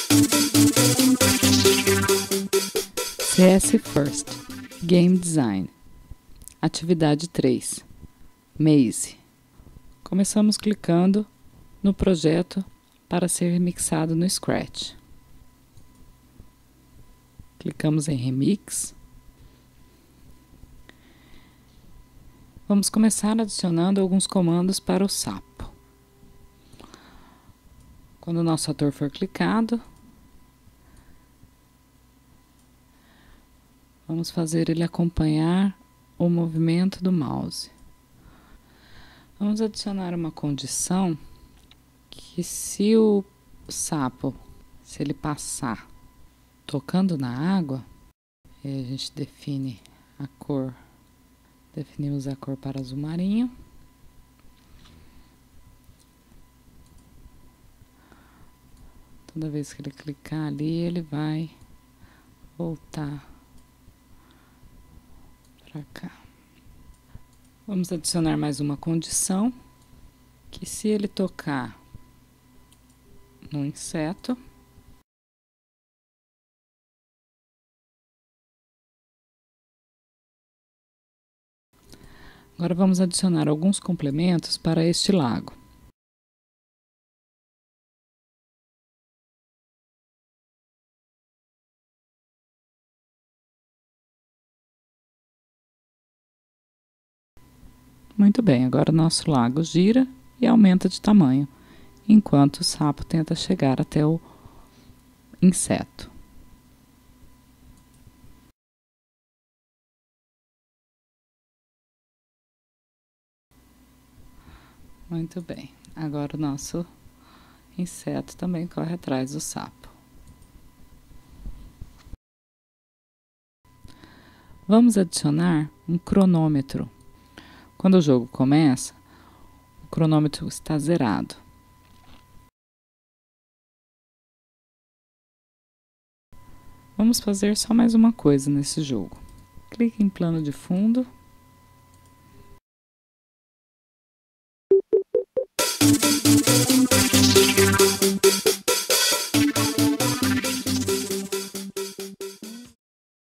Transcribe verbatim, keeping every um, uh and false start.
C S First Game Design. Atividade três. Maze. Começamos clicando no projeto para ser remixado no Scratch. Clicamos em Remix. Vamos começar adicionando alguns comandos para o sapo. Quando o nosso ator for clicado, vamos fazer ele acompanhar o movimento do mouse. Vamos adicionar uma condição que se o sapo, se ele passar tocando na água, a gente define a cor, definimos a cor para azul marinho. Toda vez que ele clicar ali, ele vai voltar para cá. Vamos adicionar mais uma condição, que se ele tocar no inseto, agora vamos adicionar alguns complementos para este lago. Muito bem, agora o nosso lago gira e aumenta de tamanho, enquanto o sapo tenta chegar até o inseto. Muito bem, agora o nosso inseto também corre atrás do sapo. Vamos adicionar um cronômetro. Quando o jogo começa, o cronômetro está zerado. Vamos fazer só mais uma coisa nesse jogo. Clique em plano de fundo